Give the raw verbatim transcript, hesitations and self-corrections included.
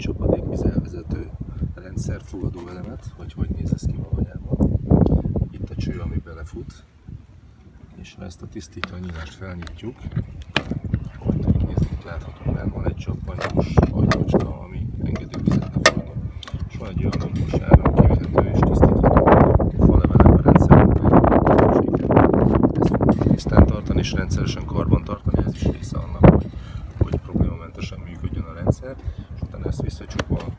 csapadékvíz elvezető rendszer, fogadó elemet, vagy hogy néz ez ki valójában. Itt a cső, ami belefut, és ha ezt a tisztító nyílást felnyitjuk, akkor tudjuk nézni, itt láthatunk benne, van egy csappanyós ajtócska, ami engedi a vizet ne folyni, és van egy olyan, hogy most áramkivihető és tisztítható falevelek a rendszerben, ezt fontos tisztán tartani és rendszeresen karban tartani, ez is része annak, hogy, hogy problémamentesen működjön a rendszer, és utána ezt visszacsukva